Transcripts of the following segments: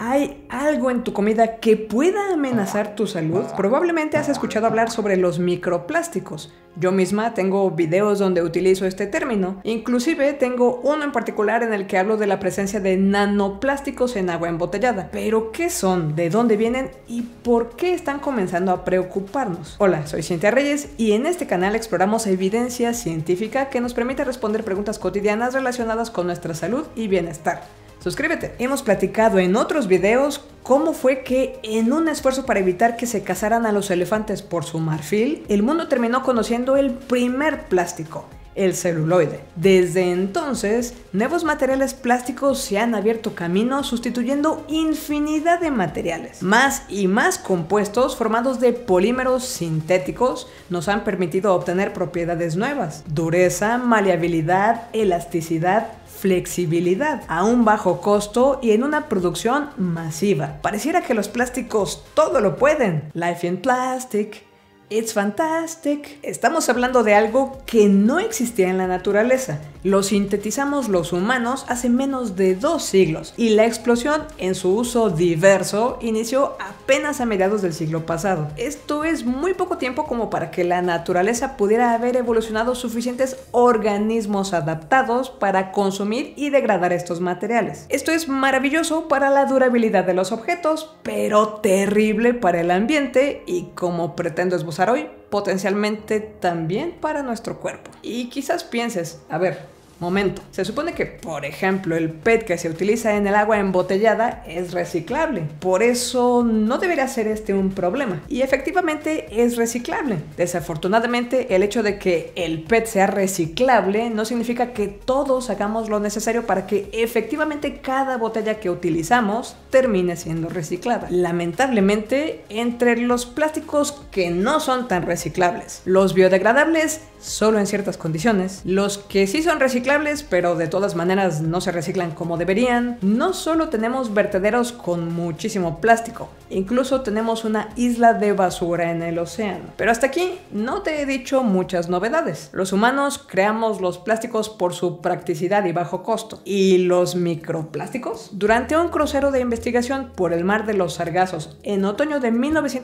¿Hay algo en tu comida que pueda amenazar tu salud? Probablemente has escuchado hablar sobre los microplásticos. Yo misma tengo videos donde utilizo este término. Inclusive tengo uno en particular en el que hablo de la presencia de nanoplásticos en agua embotellada. ¿Pero qué son? ¿De dónde vienen? ¿Y por qué están comenzando a preocuparnos? Hola, soy Cintia Reyes y en este canal exploramos evidencia científica que nos permite responder preguntas cotidianas relacionadas con nuestra salud y bienestar. Suscríbete. Hemos platicado en otros videos cómo fue que, en un esfuerzo para evitar que se cazaran a los elefantes por su marfil, el mundo terminó conociendo el primer plástico, el celuloide. Desde entonces, nuevos materiales plásticos se han abierto camino sustituyendo infinidad de materiales. Más y más compuestos formados de polímeros sintéticos nos han permitido obtener propiedades nuevas: dureza, maleabilidad, elasticidad, flexibilidad, a un bajo costo y en una producción masiva. Pareciera que los plásticos todo lo pueden. Life in plastic, it's fantastic. Estamos hablando de algo que no existía en la naturaleza. Lo sintetizamos los humanos hace menos de 2 siglos y la explosión en su uso diverso inició apenas a mediados del siglo pasado. Esto es muy poco tiempo como para que la naturaleza pudiera haber evolucionado suficientes organismos adaptados para consumir y degradar estos materiales. Esto es maravilloso para la durabilidad de los objetos, pero terrible para el ambiente y, como pretendo esbozar hoy, potencialmente también para nuestro cuerpo. Y quizás pienses, a ver, momento, se supone que, por ejemplo, el PET que se utiliza en el agua embotellada es reciclable. Por eso no debería ser este un problema. Y efectivamente es reciclable. Desafortunadamente, el hecho de que el PET sea reciclable no significa que todos hagamos lo necesario para que efectivamente cada botella que utilizamos termine siendo reciclada. Lamentablemente, entre los plásticos que no son tan reciclables, los biodegradables solo en ciertas condiciones, los que sí son reciclables pero de todas maneras no se reciclan como deberían, no solo tenemos vertederos con muchísimo plástico, incluso tenemos una isla de basura en el océano. Pero hasta aquí no te he dicho muchas novedades. Los humanos creamos los plásticos por su practicidad y bajo costo. ¿Y los microplásticos? Durante un crucero de investigación por el mar de los Sargazos en otoño de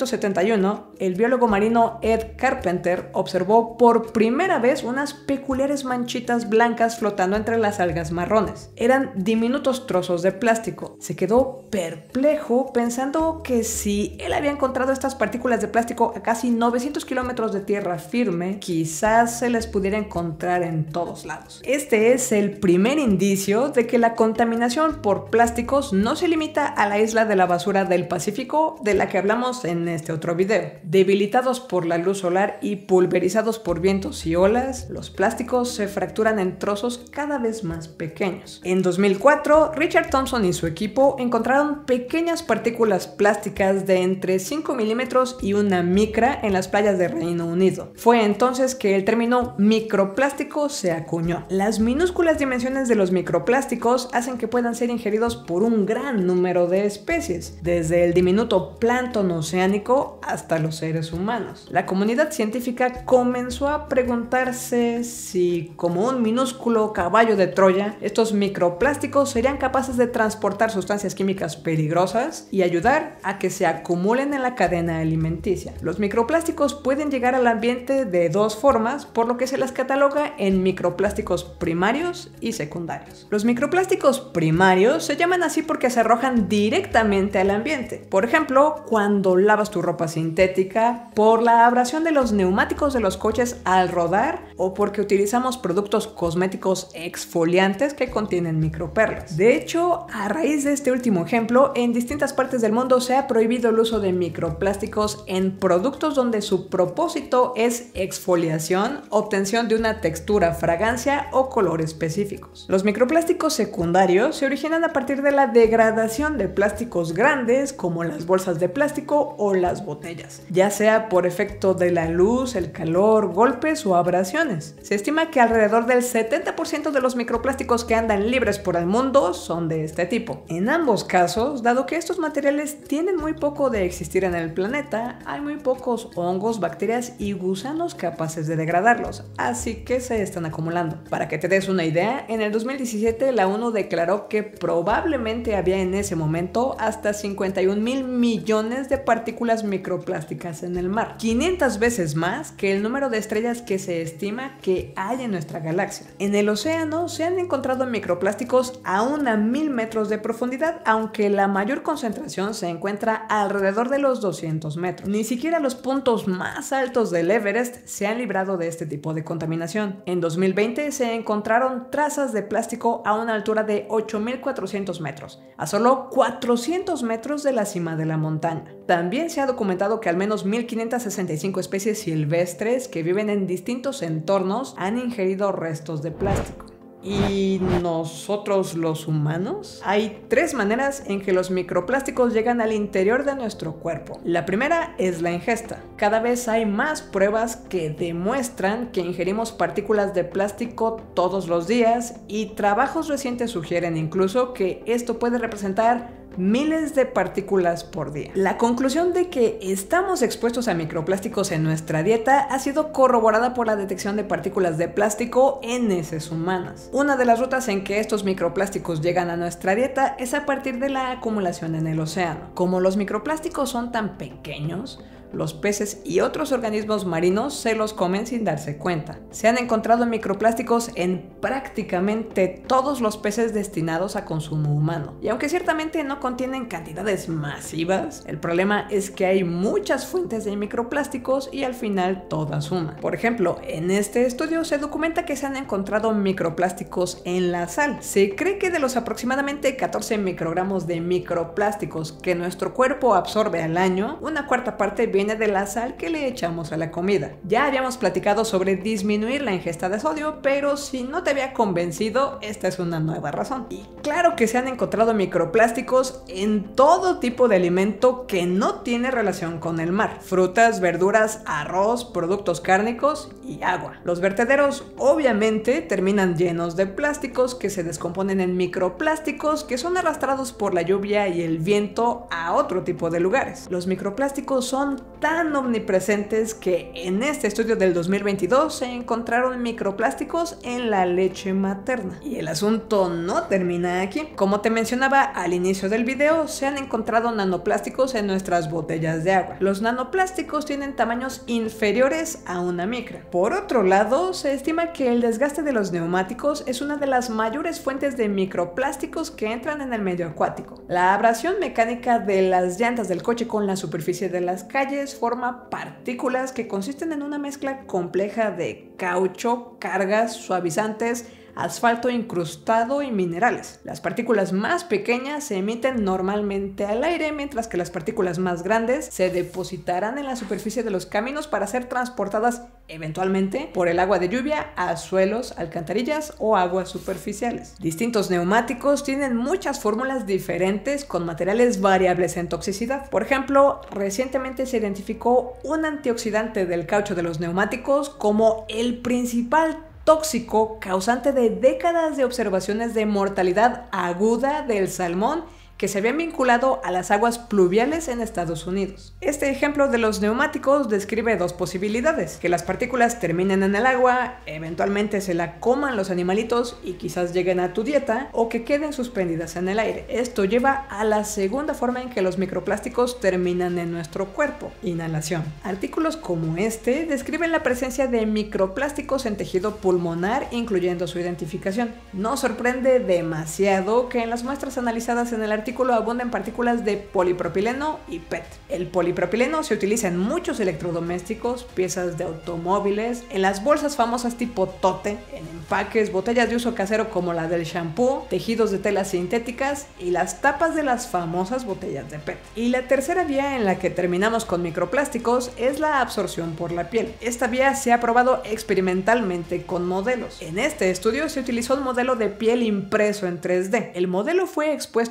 1971, el biólogo marino Ed Carpenter observó por primera vez unas peculiares manchitas blancas flotando entre las algas marrones. Eran diminutos trozos de plástico. Se quedó perplejo pensando que si él había encontrado estas partículas de plástico a casi 900 kilómetros de tierra firme, quizás se les pudiera encontrar en todos lados. Este es el primer indicio de que la contaminación por plásticos no se limita a la isla de la basura del Pacífico, de la que hablamos en este otro video. Debilitados por la luz solar y pulverizados por vientos y olas, los plásticos se fracturan en trozos cada vez más pequeños. En 2004, Richard Thompson y su equipo encontraron pequeñas partículas plásticas de entre 5 milímetros y 1 micra en las playas de Reino Unido. Fue entonces que el término microplástico se acuñó. Las minúsculas dimensiones de los microplásticos hacen que puedan ser ingeridos por un gran número de especies, desde el diminuto plancton oceánico hasta los seres humanos. La comunidad científica comenzó a preguntarse si, como un minúsculo caballo de Troya, estos microplásticos serían capaces de transportar sustancias químicas peligrosas y ayudar a que se acumulen en la cadena alimenticia. Los microplásticos pueden llegar al ambiente de 2 formas, por lo que se las cataloga en microplásticos primarios y secundarios. Los microplásticos primarios se llaman así porque se arrojan directamente al ambiente. Por ejemplo, cuando lavas tu ropa sintética, por la abrasión de los neumáticos de los coches al rodar o porque utilizamos productos cosméticos exfoliantes que contienen microperlas. De hecho, a raíz de este último ejemplo, en distintas partes del mundo se ha prohibido el uso de microplásticos en productos donde su propósito es exfoliación, obtención de una textura, fragancia o color específicos. Los microplásticos secundarios se originan a partir de la degradación de plásticos grandes como las bolsas de plástico o las botellas, ya sea por efecto de la luz, el calor, golpes o abrasiones. millones. Se estima que alrededor del 70% de los microplásticos que andan libres por el mundo son de este tipo. En ambos casos, dado que estos materiales tienen muy poco de existir en el planeta, hay muy pocos hongos, bacterias y gusanos capaces de degradarlos, así que se están acumulando. Para que te des una idea, en el 2017 la ONU declaró que probablemente había en ese momento hasta 51,000 millones de partículas microplásticas en el mar, 500 veces más que el número de estrellas que se estima que hay en nuestra galaxia. En el océano se han encontrado microplásticos aún a 1000 metros de profundidad, aunque la mayor concentración se encuentra alrededor de los 200 metros. Ni siquiera los puntos más altos del Everest se han librado de este tipo de contaminación. En 2020 se encontraron trazas de plástico a una altura de 8,400 metros, a solo 400 metros de la cima de la montaña. También se ha documentado que al menos 1,565 especies silvestres que viven en distintos entornos han ingerido restos de plástico. ¿Y nosotros los humanos? Hay 3 maneras en que los microplásticos llegan al interior de nuestro cuerpo. La primera es la ingesta. Cada vez hay más pruebas que demuestran que ingerimos partículas de plástico todos los días y trabajos recientes sugieren incluso que esto puede representar miles de partículas por día. La conclusión de que estamos expuestos a microplásticos en nuestra dieta ha sido corroborada por la detección de partículas de plástico en heces humanas. Una de las rutas en que estos microplásticos llegan a nuestra dieta es a partir de la acumulación en el océano. Como los microplásticos son tan pequeños, los peces y otros organismos marinos se los comen sin darse cuenta. Se han encontrado microplásticos en prácticamente todos los peces destinados a consumo humano. Y aunque ciertamente no contienen cantidades masivas, el problema es que hay muchas fuentes de microplásticos y al final todas suman. Por ejemplo, en este estudio se documenta que se han encontrado microplásticos en la sal. Se cree que de los aproximadamente 14 microgramos de microplásticos que nuestro cuerpo absorbe al año, una cuarta parte viene de la sal que le echamos a la comida. Ya habíamos platicado sobre disminuir la ingesta de sodio, pero si no te había convencido, esta es una nueva razón. Y claro que se han encontrado microplásticos en todo tipo de alimento que no tiene relación con el mar: frutas, verduras, arroz, productos cárnicos y agua. Los vertederos obviamente terminan llenos de plásticos que se descomponen en microplásticos que son arrastrados por la lluvia y el viento a otro tipo de lugares. Los microplásticos son tan omnipresentes que en este estudio del 2022 se encontraron microplásticos en la leche materna. Y el asunto no termina aquí. Como te mencionaba al inicio del video, se han encontrado nanoplásticos en nuestras botellas de agua. Los nanoplásticos tienen tamaños inferiores a una micra. Por otro lado, se estima que el desgaste de los neumáticos es una de las mayores fuentes de microplásticos que entran en el medio acuático. La abrasión mecánica de las llantas del coche con la superficie de las calles forma partículas que consisten en una mezcla compleja de caucho, cargas, suavizantes, asfalto incrustado y minerales. Las partículas más pequeñas se emiten normalmente al aire, mientras que las partículas más grandes se depositarán en la superficie de los caminos para ser transportadas eventualmente por el agua de lluvia a suelos, alcantarillas o aguas superficiales. Distintos neumáticos tienen muchas fórmulas diferentes con materiales variables en toxicidad. Por ejemplo, recientemente se identificó un antioxidante del caucho de los neumáticos como el principal tóxico causante de décadas de observaciones de mortalidad aguda del salmón que se habían vinculado a las aguas pluviales en Estados Unidos. Este ejemplo de los neumáticos describe 2 posibilidades: que las partículas terminen en el agua, eventualmente se la coman los animalitos y quizás lleguen a tu dieta, o que queden suspendidas en el aire. Esto lleva a la segunda forma en que los microplásticos terminan en nuestro cuerpo: inhalación. Artículos como este describen la presencia de microplásticos en tejido pulmonar, incluyendo su identificación. No sorprende demasiado que en las muestras analizadas en el artículo abundan partículas de polipropileno y PET. El polipropileno se utiliza en muchos electrodomésticos, piezas de automóviles, en las bolsas famosas tipo tote, en empaques, botellas de uso casero como la del shampoo, tejidos de telas sintéticas y las tapas de las famosas botellas de PET. Y la tercera vía en la que terminamos con microplásticos es la absorción por la piel. Esta vía se ha probado experimentalmente con modelos. En este estudio se utilizó un modelo de piel impreso en 3D. El modelo fue expuesto por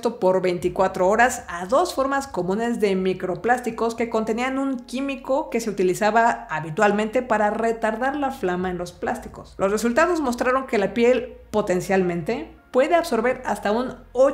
24 horas a dos formas comunes de microplásticos que contenían un químico que se utilizaba habitualmente para retardar la flama en los plásticos. Los resultados mostraron que la piel potencialmente puede absorber hasta un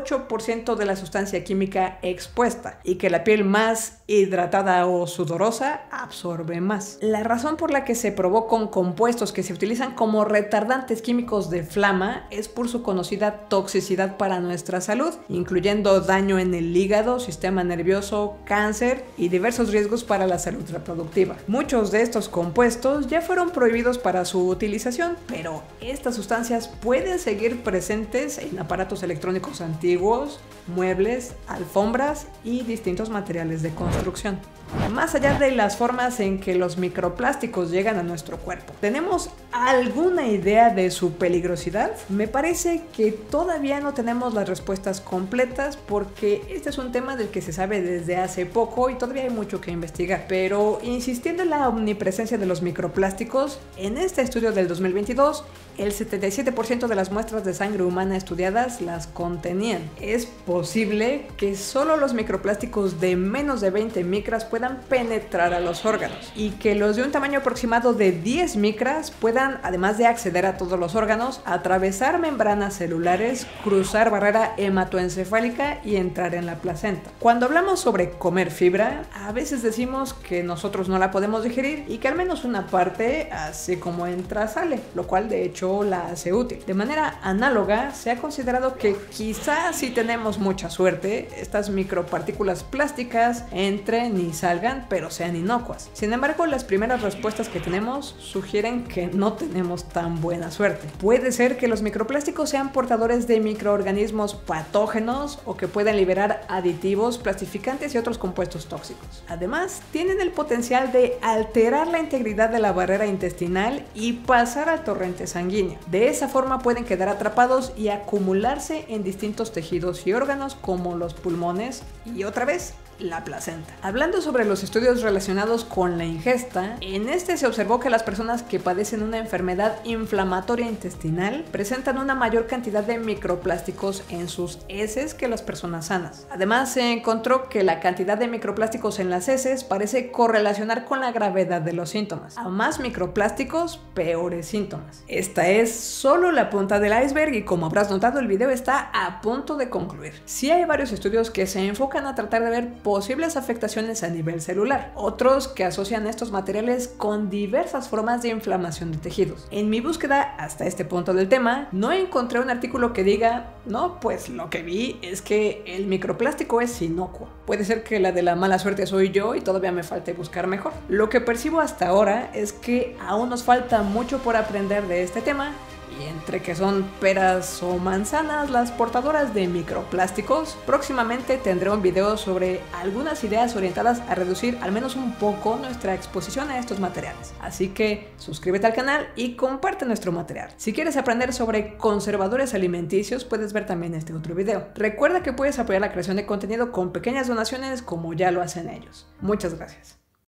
8% de la sustancia química expuesta y que la piel más hidratada o sudorosa absorbe más. La razón por la que se probó con compuestos que se utilizan como retardantes químicos de flama es por su conocida toxicidad para nuestra salud, incluyendo daño en el hígado, sistema nervioso, cáncer y diversos riesgos para la salud reproductiva. Muchos de estos compuestos ya fueron prohibidos para su utilización, pero estas sustancias pueden seguir presentes en aparatos electrónicos antiguos, muebles, alfombras y distintos materiales de construcción. Más allá de las formas en que los microplásticos llegan a nuestro cuerpo, ¿tenemos alguna idea de su peligrosidad? Me parece que todavía no tenemos las respuestas completas porque este es un tema del que se sabe desde hace poco y todavía hay mucho que investigar. Pero insistiendo en la omnipresencia de los microplásticos, en este estudio del 2022, el 77% de las muestras de sangre humana estudiadas las contenían. Es posible que solo los microplásticos de menos de 20 micras puedan penetrar a los órganos y que los de un tamaño aproximado de 10 micras puedan, además de acceder a todos los órganos, atravesar membranas celulares, cruzar barrera hematoencefálica y entrar en la placenta. Cuando hablamos sobre comer fibra, a veces decimos que nosotros no la podemos digerir y que al menos una parte, así como entra, sale, lo cual de hecho la hace útil. De manera análoga, se ha considerado que quizás si tenemos mucha suerte, estas micropartículas plásticas entren y salgan, pero sean inocuas. Sin embargo, las primeras respuestas que tenemos sugieren que no tenemos tan buena suerte. Puede ser que los microplásticos sean portadores de microorganismos patógenos o que puedan liberar aditivos, plastificantes y otros compuestos tóxicos. Además, tienen el potencial de alterar la integridad de la barrera intestinal y pasar al torrente sanguíneo. De esa forma pueden quedar atrapados y acumularse en distintos tejidos y órganos como los pulmones y otra vez la placenta. Hablando sobre los estudios relacionados con la ingesta, en este se observó que las personas que padecen una enfermedad inflamatoria intestinal presentan una mayor cantidad de microplásticos en sus heces que las personas sanas. Además, se encontró que la cantidad de microplásticos en las heces parece correlacionar con la gravedad de los síntomas. A más microplásticos, peores síntomas. Esta es solo la punta del iceberg y como habrás notado, el video está a punto de concluir. Sí hay varios estudios que se enfocan a tratar de ver posibles afectaciones a nivel celular, otros que asocian estos materiales con diversas formas de inflamación de tejidos. En mi búsqueda hasta este punto del tema, no encontré un artículo que diga, no, pues lo que vi es que el microplástico es inocuo. Puede ser que la de la mala suerte soy yo y todavía me falte buscar mejor. Lo que percibo hasta ahora es que aún nos falta mucho por aprender de este tema. Y entre que son peras o manzanas las portadoras de microplásticos, próximamente tendré un video sobre algunas ideas orientadas a reducir al menos un poco nuestra exposición a estos materiales. Así que suscríbete al canal y comparte nuestro material. Si quieres aprender sobre conservadores alimenticios, puedes ver también este otro video. Recuerda que puedes apoyar la creación de contenido con pequeñas donaciones como ya lo hacen ellos. Muchas gracias.